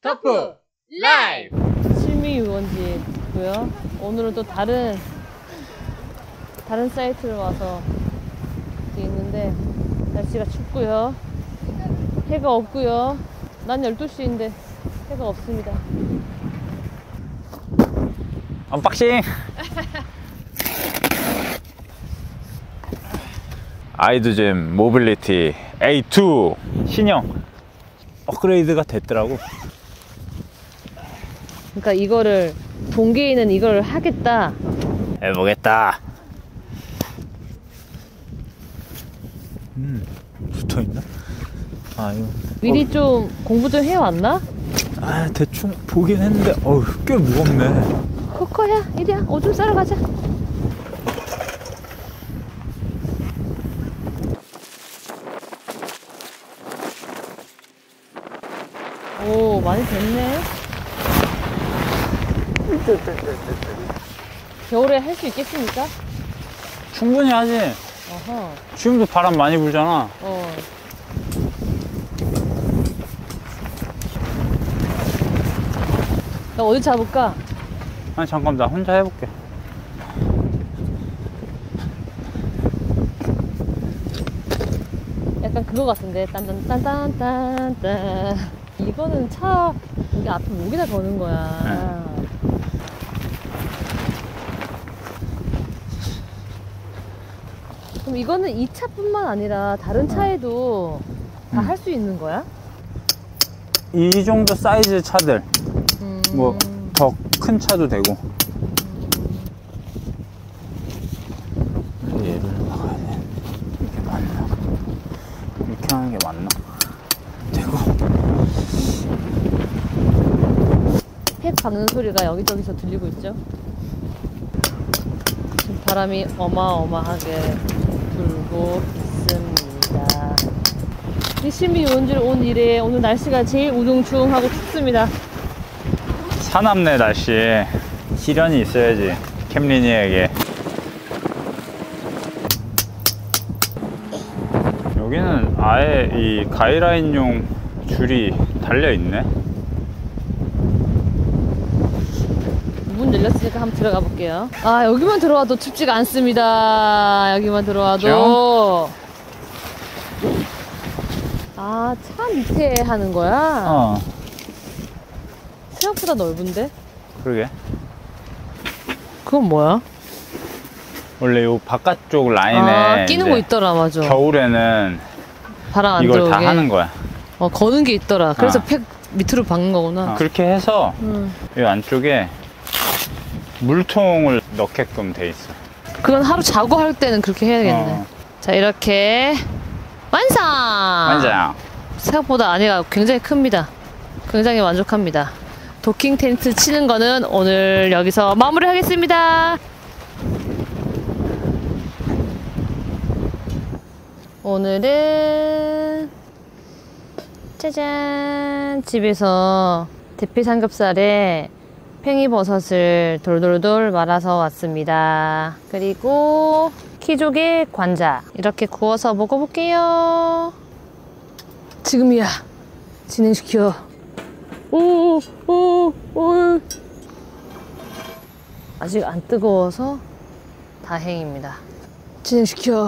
터프 라이브 실미 유원지고요. 오늘은 또 다른 사이트를 와서 있는데 날씨가 춥고요. 해가 없고요. 난 12시인데 해가 없습니다. 언박싱. 아이두잼 모빌리티 A2 신형 업그레이드가 됐더라고. 그러니까 이거를 동계이는 이걸 하겠다. 해보겠다. 붙어있나? 아 이거 미리 좀 공부 좀 해왔나? 아 대충 보긴 했는데 어우 꽤 무겁네. 코코야 이리야 오줌 싸러 가자. 오 많이 됐네. 겨울에 할 수 있겠습니까? 충분히 하지. 어허. 지금도 바람 많이 불잖아. 나 어디 잡을까? 아니 잠깐 나 혼자 해볼게. 약간 그거 같은데 딴딴딴딴딴딴. 이거는 차 여기 앞에 목에다 거는 거야. 그럼 이거는 이 차뿐만 아니라 다른 차에도 다 할 수 있는 거야? 이 정도 사이즈 차들 뭐 더 큰 차도 되고. 얘를 나가야 돼. 이게 맞나? 이렇게 하는 게 맞나? 되고. 팩 박는 소리가 여기저기서 들리고 있죠. 지금 바람이 어마어마하게 불고 있습니다. 이 신비 유원지를 온 이래 오늘 날씨가 제일 우중충하고 춥습니다. 사납네 날씨. 시련이 있어야지 캠린이에게. 여기는 아예 이 가이라인용 줄이 달려있네. 문 열렸으니까 한번 들어가 볼게요. 아 여기만 들어와도 춥지가 않습니다. 여기만 들어와도. 아 차 밑에 하는 거야? 생각보다 넓은데? 그러게. 그건 뭐야? 원래 요 바깥쪽 라인에 끼는 거 있더라. 맞아. 겨울에는 바람 안 이걸 들어오게 다 하는 거야. 거는 게 있더라. 그래서 팩 밑으로 박는 거구나. 그렇게 해서 이 안쪽에 물통을 넣게끔 돼 있어. 그건 하루 자고 할 때는 그렇게 해야겠네. 자 이렇게 완성! 완성! 생각보다 안에가 굉장히 큽니다. 굉장히 만족합니다. 도킹 텐트 치는 거는 오늘 여기서 마무리 하겠습니다. 오늘은 짜잔! 집에서 대패 삼겹살에 팽이버섯을 돌돌돌 말아서 왔습니다. 그리고 키조개 관자 이렇게 구워서 먹어볼게요. 지금이야. 진행시켜. 오. 아직 안 뜨거워서 다행입니다. 진행시켜.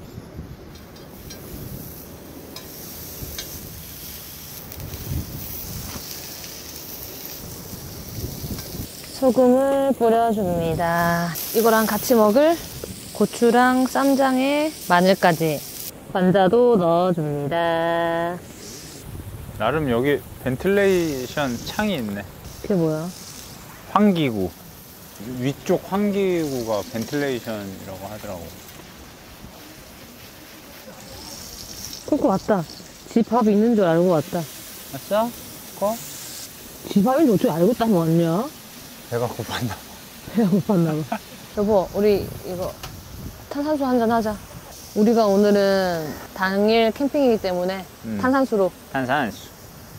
소금을 뿌려줍니다. 이거랑 같이 먹을 고추랑 쌈장에 마늘까지 관자도 넣어줍니다. 나름 여기 벤틸레이션 창이 있네. 그게 뭐야? 환기구. 위쪽 환기구가 벤틸레이션이라고 하더라고. 코코 왔다. 집 앞에 있는 줄 알고 왔다. 왔어? 거? 집 앞인 줄 어떻게 알고 딱 왔냐? 배가 고팠나 봐. 배가 고팠나 봐. 여보, 우리 이거 탄산수 한잔 하자. 우리가 오늘은 당일 캠핑이기 때문에 탄산수로. 탄산수.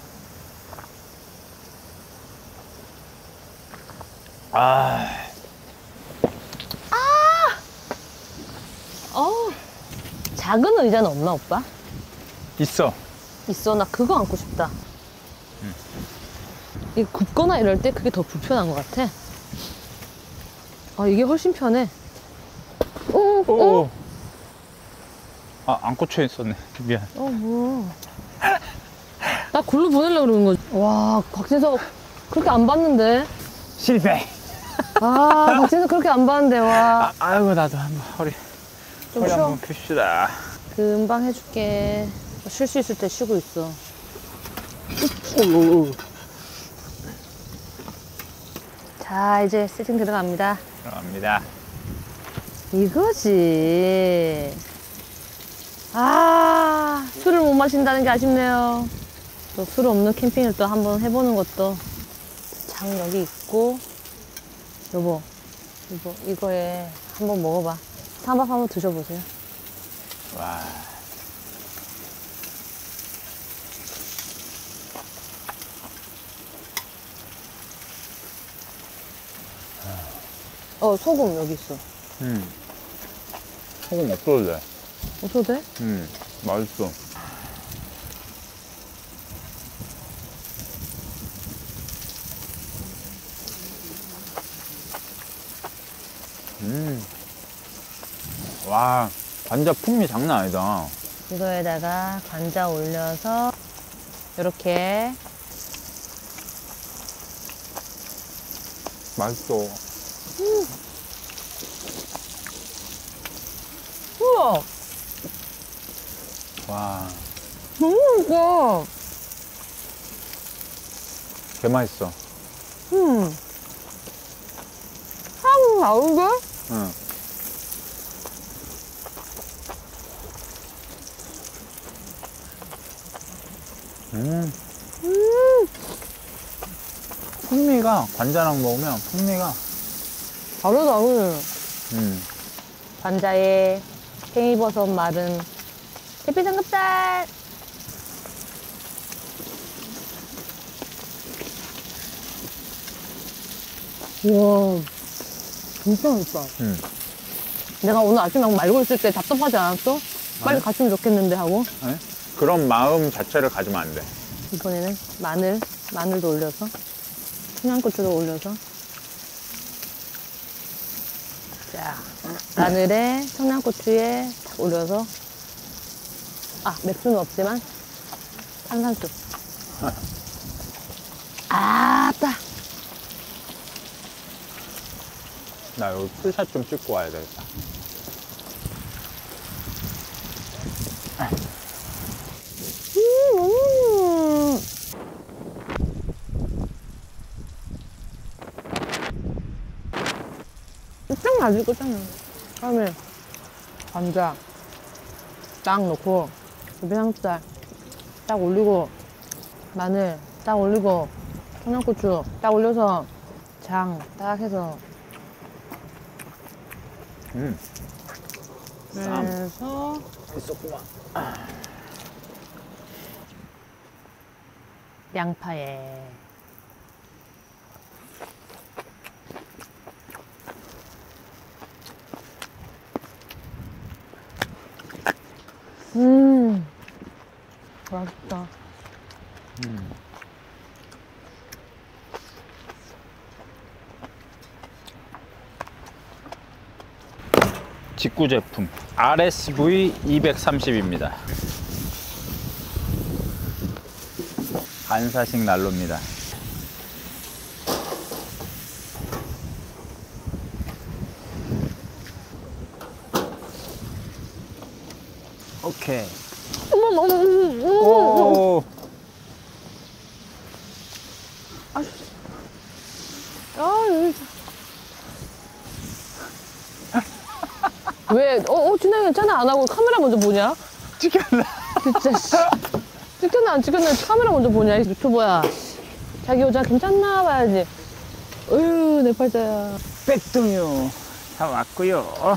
작은 의자는 없나, 오빠? 있어. 있어. 나 그거 안고 싶다. 이 굽거나 이럴 때 그게 더 불편한 것 같아. 아, 이게 훨씬 편해. 오. 아, 안 꽂혀 있었네. 미안. 뭐. 나 글로 보내려고 그러는 거지. 와, 박진석 그렇게 안 봤는데. 실패. 아, 박진석 그렇게 안 봤는데, 와. 아이고, 나도 한번 허리 좀 쉬어. 한번 핍시다. 금방 해줄게. 쉴 수 있을 때 쉬고 있어. 자, 이제 세팅 들어갑니다. 들어갑니다. 이거지. 아, 술을 못 마신다는 게 아쉽네요. 또 술 없는 캠핑을 또 한번 해보는 것도. 장 여기 있고. 여보, 이거에 한번 먹어봐. 삼밥 한번 드셔보세요. 와. 소금 여기 있어. 소금 없어도 돼. 없어도 돼? 맛있어. 와, 관자 풍미 장난 아니다. 이거에다가 관자 올려서 이렇게. 맛있어. 우와, 와, 너무 맛있어. 개 맛있어. 향 나오게? 응. 풍미가 관자랑 먹으면 풍미가 다르다, 그래. 음. 관자에 팽이버섯 마른 계피 삼겹살. 우와, 진짜 맛있다. 내가 오늘 아침에 막 말고 있을 때 답답하지 않았어? 빨리 아니. 갔으면 좋겠는데 하고. 네? 그런 마음 자체를 가지면 안 돼. 이번에는 마늘도 올려서, 청양고추도 올려서. 자, 마늘에 청양고추에 딱 올려서. 아, 맥주는 없지만 탄산수. 아따. 나 여기 풀샷 좀 찍고 와야 되겠다. 끝장나지, 끝장나. 다음에 관자 딱 넣고, 계피삼겹살 딱 올리고, 마늘 딱 올리고, 청양고추 딱 올려서, 장 딱 해서. 그래서 있었구만. 양파에 맛있다. 직구 제품 RSV 230입니다. 반사식 난로입니다. 오케이. 오. 왜? 진아 괜찮아? 안 하고 카메라 먼저 보냐? 찍혔나? 진짜, 씨. 찍혔나 안 찍혔나 카메라 먼저 보냐, 이 유튜버야. 자기 여자 괜찮나 봐야지. 어휴, 내 팔자야. 백동유 다 왔고요.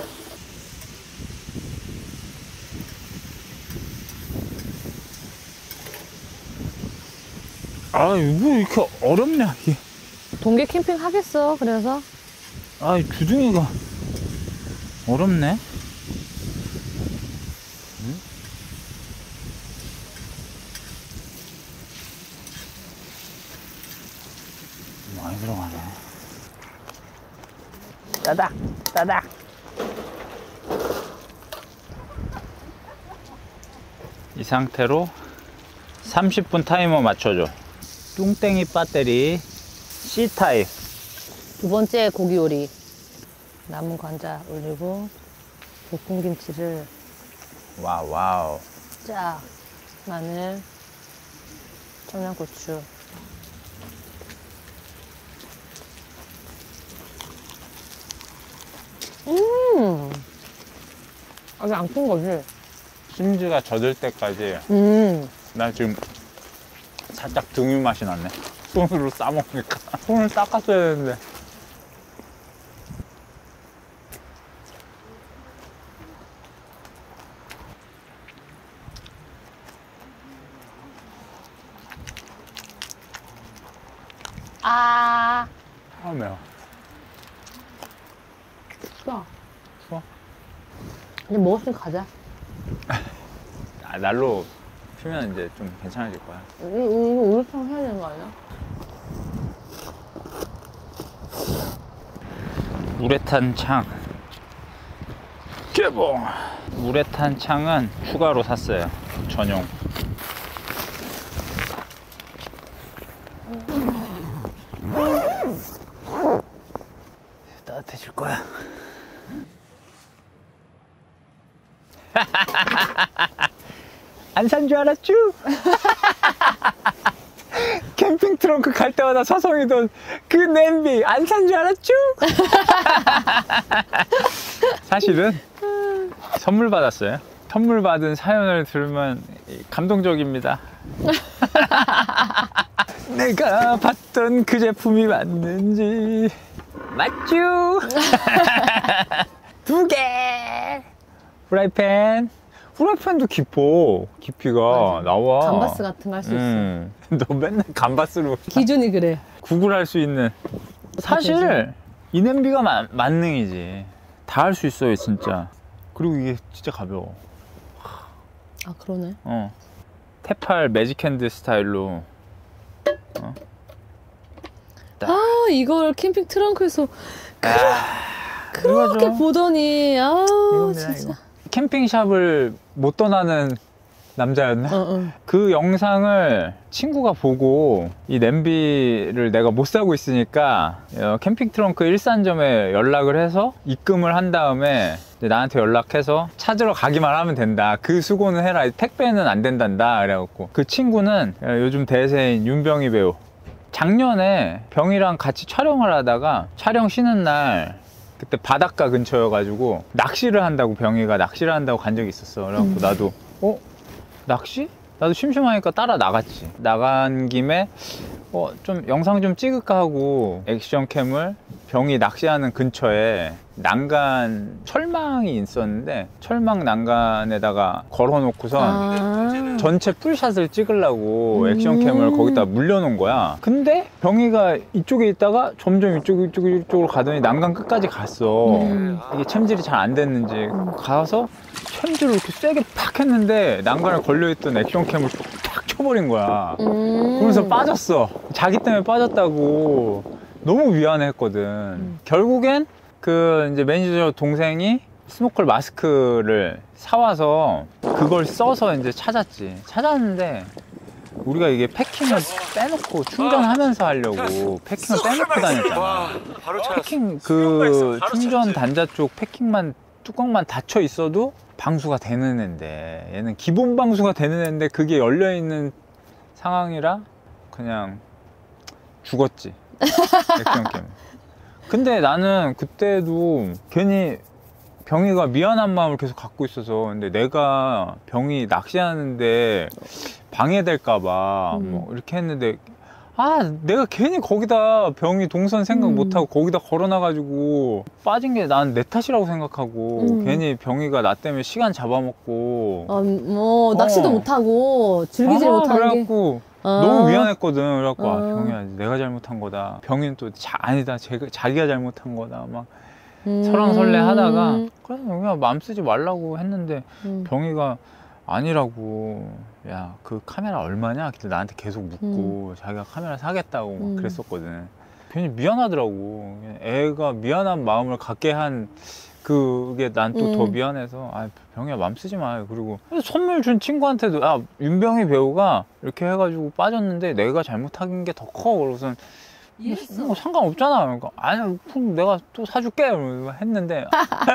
아, 뭐 이렇게 어렵냐, 이게. 동계 캠핑 하겠어, 그래서? 아, 이 주둥이가 어렵네. 많이 들어가네. 따닥 따닥. 이 상태로 30분 타이머 맞춰줘. 뚱땡이 배터리 C타입. 두 번째 고기 요리. 남은 관자 올리고 볶음김치를 와우. 쫙, 마늘, 청양고추. 아직 안 큰 거지? 심지가 젖을 때까지. 나 지금 살짝 등유 맛이 났네. 손으로 싸먹으니까. 손을 닦았어야 되는데. 아, 매워. 추워. 추워? 이제 먹었으니까 가자. 날로 피면 이제 좀 괜찮아질 거야. 이거 오르탕 해야 되는 거 아니야? 우레탄 창 개봉. 우레탄 창은 추가로 샀어요. 전용. 따뜻해질 거야. 안 산 줄 알았쥬? 캠핑 트렁크 갈 때마다 서성이던 그 냄비 안 산 줄 알았쥬? 사실은 선물 받았어요. 선물 받은 사연을 들으면 감동적입니다. 내가 봤던 그 제품이 맞는지. 맞쥬? 2개. 프라이팬도 깊어. 깊이가 맞아. 나와. 감바스 같은 거 할 수 있어. 너 맨날 감바스로 기준이 그래. 구글할 수 있는. 사실 이 냄비가 만능이지. 다 할 수 있어요 진짜. 그리고 이게 진짜 가벼워. 아, 그러네. 테팔 매직핸드 스타일로. 아, 이걸 캠핑 트렁크에서 그렇게 이거죠. 보더니, 아우, 이겁니다, 진짜. 이거. 캠핑샵을 못 떠나는 남자였나? 그 영상을 친구가 보고 이 냄비를 내가 못 사고 있으니까 캠핑 트렁크 일산점에 연락을 해서 입금을 한 다음에 나한테 연락해서 찾으러 가기만 하면 된다. 그 수고는 해라. 택배는 안 된단다. 그래갖고 그 친구는 요즘 대세인 윤병희 배우. 작년에 병이랑 같이 촬영을 하다가 촬영 쉬는 날 그때 바닷가 근처여가지고 낚시를 한다고, 병이가 낚시를 한다고 간 적이 있었어. 그래갖고 나도 낚시? 나도 심심하니까 따라 나갔지. 나간 김에 좀 영상 좀 찍을까 하고 액션캠을 병이 낚시하는 근처에 난간 철망이 있었는데 철망 난간에다가 걸어놓고선 전체 풀샷을 찍으려고 액션캠을 거기다 물려놓은 거야. 근데 병이가 이쪽에 있다가 점점 이쪽으로 가더니 난간 끝까지 갔어. 이게 챔질이 잘 안 됐는지 가서 챔질을 이렇게 세게 팍 했는데 난간에 걸려있던 액션캠을 탁 쳐버린 거야. 그러면서 빠졌어. 자기 때문에 빠졌다고 너무 미안했거든. 결국엔 그 이제 매니저 동생이 스노클 마스크를 사와서 그걸 써서 이제 찾았는데 우리가 이게 패킹을 빼놓고 충전하면서 하려고 패킹을 빼놓고 다녔잖아. 패킹 그 충전 단자 쪽 패킹만 뚜껑만 닫혀 있어도 방수가 되는 앤데 얘는 기본 방수가 되는 앤데 그게 열려 있는 상황이라 그냥 죽었지. 액션캠. 근데 나는 그때도 괜히 병이가 미안한 마음을 계속 갖고 있어서, 근데 내가 병이 낚시하는데 방해될까봐 뭐 이렇게 했는데, 내가 괜히 거기다 병이 동선 생각 못하고 거기다 걸어놔가지고 빠진 게 난 내 탓이라고 생각하고 괜히 병이가 나 때문에 시간 잡아먹고 뭐 낚시도 못하고 즐기지 못하는 그래갖고 너무 미안했거든. 그래갖고 병이야 내가 잘못한 거다. 병이는 또 아니다 자기가 잘못한 거다 막 설왕설래 하다가 그래서 그냥 마음 쓰지 말라고 했는데 병이가 아니라고, 야 그 카메라 얼마냐? 그때 나한테 계속 묻고 자기가 카메라 사겠다고 막 그랬었거든. 괜히 미안하더라고. 애가 미안한 마음을 갖게 한 그게 난 또 더 미안해서 아 병이야 맘 쓰지 마. 그리고 선물 준 친구한테도 아 윤병희 배우가 이렇게 해가지고 빠졌는데 내가 잘못한 게 더 커. 그러고선 뭐 상관없잖아. 그러니까 아니 그럼 내가 또 사줄게 했는데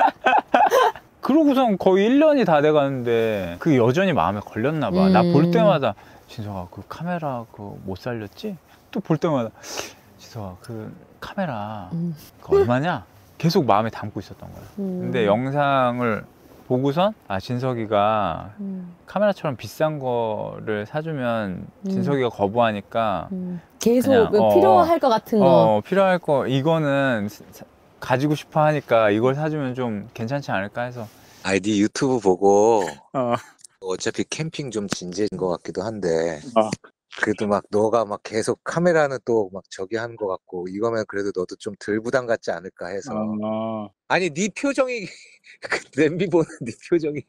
그러고선 거의 1년이 다 돼가는데 그 여전히 마음에 걸렸나 봐. 나 볼 때마다 진석아 그 카메라 그거 못 살렸지? 또 볼 때마다 진석아 그 카메라 그거 얼마냐? 계속 마음에 담고 있었던 거야. 근데 영상을 보고선 아 진석이가 카메라처럼 비싼 거를 사주면 진석이가 거부하니까 계속 그냥, 필요할 것 같은 거. 필요할 거 이거는 가지고 싶어 하니까 이걸 사주면 좀 괜찮지 않을까 해서 아니 네 유튜브 보고 어차피 캠핑 좀 진지해진 것 같기도 한데 그래도 막 너가 막 계속 카메라는 또 막 저기 하는 것 같고 이거면 그래도 너도 좀 덜 부담 갖지 않을까 해서 아니 네 표정이 그 냄비 보는 네 표정이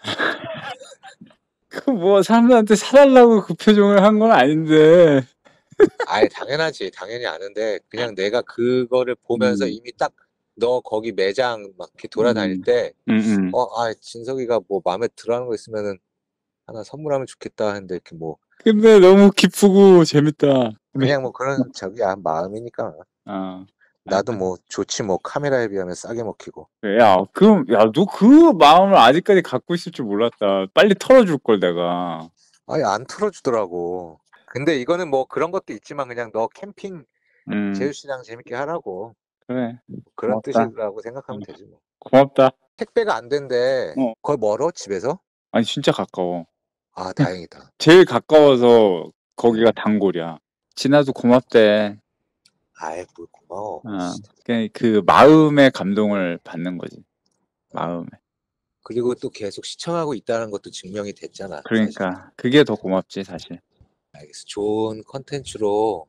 그 뭐 사람들한테 사달라고 그 표정을 한 건 아닌데 아예 당연하지 당연히 아는데 그냥 내가 그거를 보면서 이미 딱 너 거기 매장 막 이렇게 돌아다닐 때 진석이가 뭐 마음에 들어하는 거 있으면은 하나 선물하면 좋겠다 했는데 이렇게 뭐 근데 너무 기쁘고 재밌다. 그냥 뭐 그런 저기야 마음이니까 나도 뭐 좋지 뭐 카메라에 비하면 싸게 먹히고 야, 그럼 야, 너 그 마음을 아직까지 갖고 있을 줄 몰랐다. 빨리 털어줄 걸 내가. 아니 안 틀어주더라고. 근데 이거는 뭐 그런 것도 있지만 그냥 너 캠핑 제주시장 재밌게 하라고 그래. 그런 고맙다. 뜻이라고 생각하면 되지 뭐. 고맙다. 택배가 안 된대. 거의 멀어 집에서? 아니 진짜 가까워. 아 다행이다. 제일 가까워서 거기가 단골이야. 진아도 고맙대. 아이 뭘 고마워. 그냥 그 마음의 감동을 받는 거지. 마음에. 그리고 또 계속 시청하고 있다는 것도 증명이 됐잖아. 그러니까 사실. 그게 더 고맙지 사실. 알겠어. 좋은 컨텐츠로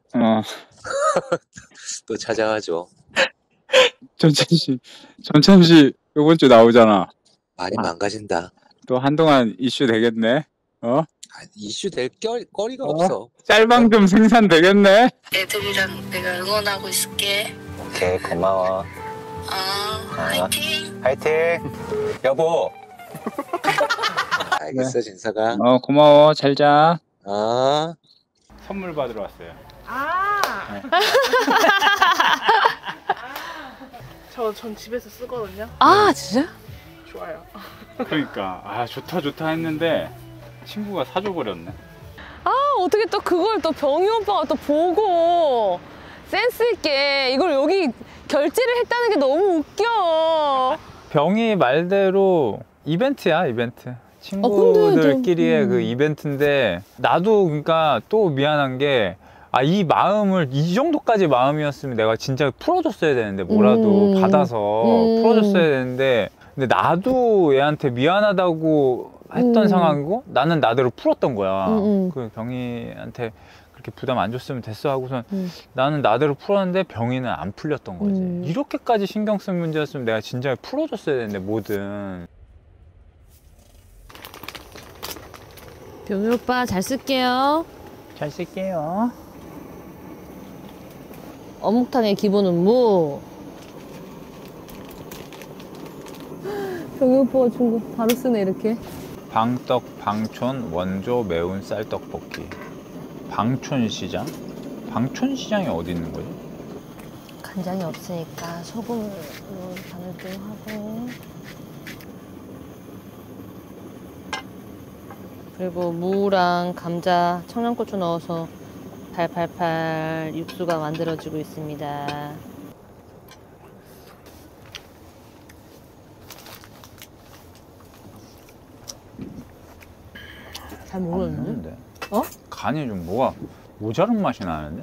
또 찾아와줘. 전참시 이번 주 나오잖아. 많이 망가진다. 또 한동안 이슈 되겠네. 이슈 될 거리가 없어. 짤방 좀 생산되겠네. 애들이랑 내가 응원하고 있을게. 오케이 고마워. 화이팅! 화이팅! 여보! 알겠어 진서가. 고마워. 잘 자. 선물 받으러 왔어요. 전 집에서 쓰거든요. 아 진짜? 좋아요. 그러니까 좋다 했는데 친구가 사줘 버렸네. 어떻게 또 그걸 또 병희 오빠가 또 보고 센스 있게 이걸 여기 결제를 했다는 게 너무 웃겨. 병이 말대로 이벤트야 이벤트. 친구들끼리의 그 이벤트인데 나도 그러니까 또 미안한 게 이 마음을 이 정도까지 마음이었으면 내가 진짜 풀어줬어야 되는데 뭐라도 받아서 풀어줬어야 되는데 근데 나도 얘한테 미안하다고 했던 상황이고 나는 나대로 풀었던 거야. 그 병이한테 그렇게 부담 안 줬으면 됐어 하고선 나는 나대로 풀었는데 병이는 안 풀렸던 거지. 이렇게까지 신경 쓴 문제였으면 내가 진짜 풀어줬어야 되는데 뭐든. 병희 오빠 잘 쓸게요. 잘 쓸게요. 어묵탕의 기본은 무. 병희 오빠가 준 거 바로 쓰네 이렇게. 방떡 방촌 원조 매운 쌀떡볶이. 방촌시장? 방촌시장이 어디 있는 거지? 간장이 없으니까 소금으로 간을 좀 하고 그리고 무랑 감자, 청양고추 넣어서 팔팔팔 육수가 만들어지고 있습니다. 잘 모르겠는데? 간이 좀 뭐가 모자른 맛이 나는데?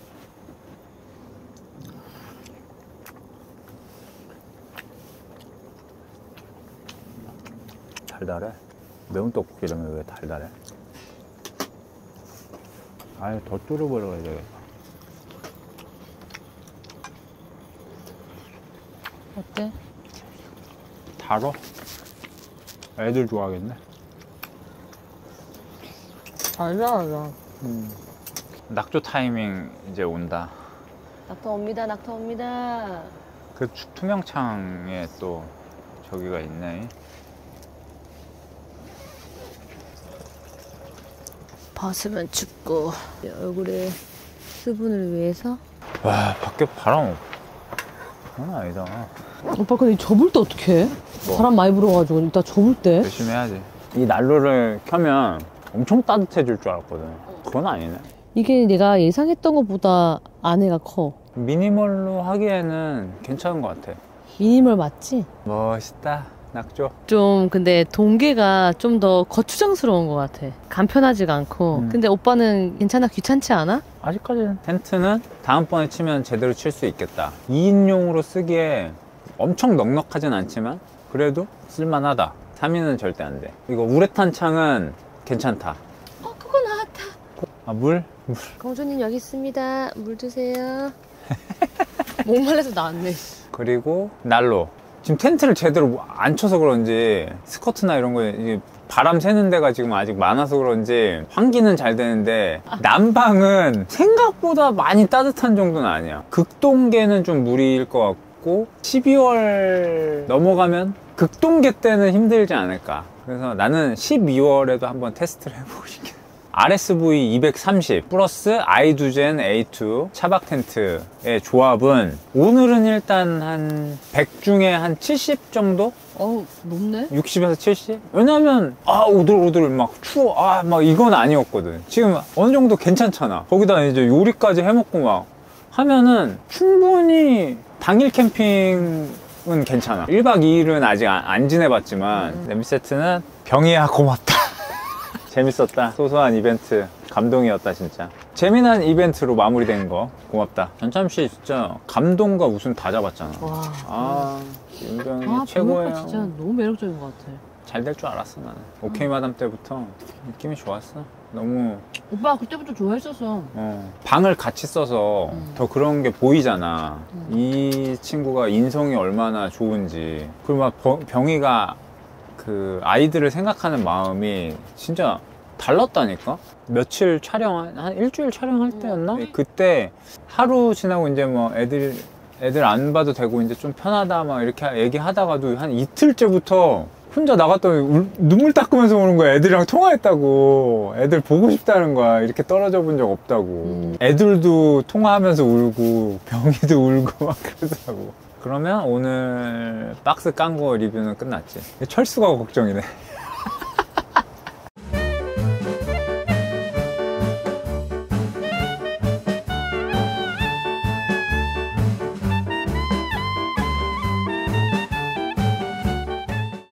달달해. 매운 떡볶이라면 왜 달달해? 아유 더 졸여버려야 되겠다. 어때? 달어? 애들 좋아하겠네. 달달하다. 낙조 타이밍 이제 온다. 낙타 옵니다. 낙타 옵니다. 그 투명창에 또 저기가 있네. 벗으면 춥고 얼굴에 수분을 위해서. 와, 밖에 바람 장난 아니다. 오빠 근데 접을 때 어떻게 해? 뭐? 바람 많이 불어가지고 이따 접을 때. 열심히 해야지. 이 난로를 켜면 엄청 따뜻해질 줄 알았거든. 그건 아니네. 이게 내가 예상했던 것보다 안에가 커. 미니멀로 하기에는 괜찮은 것 같아. 미니멀 맞지? 멋있다, 낙조. 좀 근데 동계가 좀 더 거추장스러운 것 같아. 간편하지가 않고. 근데 오빠는 괜찮아? 귀찮지 않아? 아직까지는. 텐트는 다음번에 치면 제대로 칠 수 있겠다. 2인용으로 쓰기에 엄청 넉넉하진 않지만 그래도 쓸만하다. 3인은 절대 안 돼. 이거 우레탄 창은 괜찮다. 그거 나왔다. 아, 물? 공주님 여기 있습니다. 물 드세요. 목말라서 나왔네. 그리고 난로. 지금 텐트를 제대로 안 쳐서 그런지 스커트나 이런 거에 바람 새는 데가 지금 아직 많아서 그런지 환기는 잘 되는데 난방은 생각보다 많이 따뜻한 정도는 아니야. 극동계는 좀 무리일 것 같고 12월 넘어가면 극동계 때는 힘들지 않을까. 그래서 나는 12월에도 한번 테스트를 해보고 싶게. RSV 230 플러스 아이두젠 A2 차박 텐트의 조합은 오늘은 일단 한 100 중에 한 70 정도? 높네? 60에서 70? 왜냐면 오들오들 막 추워 막 이건 아니었거든. 지금 어느 정도 괜찮잖아. 거기다 이제 요리까지 해먹고 막 하면은 충분히 당일 캠핑은 괜찮아. 1박 2일은 아직 안 지내봤지만 냄비 세트는 병이야 고맙다. 재밌었다. 소소한 이벤트 감동이었다. 진짜 재미난 이벤트로 마무리된 거 고맙다. 전참씨 진짜 감동과 웃음 다 잡았잖아. 와. 윤병이 최고예요. 진짜 너무 매력적인 것 같아. 잘 될 줄 알았어. 나는 오케이 마담 때부터 느낌이 좋았어. 너무. 오빠 그때부터 좋아했었어. 방을 같이 써서 더 그런 게 보이잖아. 이 친구가 인성이 얼마나 좋은지. 그리고 막 병이가 그 아이들을 생각하는 마음이 진짜 달랐다니까? 며칠 한 일주일 촬영할 때였나? 그때 하루 지나고 이제 뭐 애들 안 봐도 되고 이제 좀 편하다 막 이렇게 얘기하다가도 한 이틀째부터 혼자 나갔더니 눈물 닦으면서 오는 거야. 애들이랑 통화했다고. 애들 보고 싶다는 거야. 이렇게 떨어져 본 적 없다고. 애들도 통화하면서 울고 병이도 울고 막 그러더라고. 그러면 오늘 박스 깐 거 리뷰는 끝났지. 철수가 걱정이네.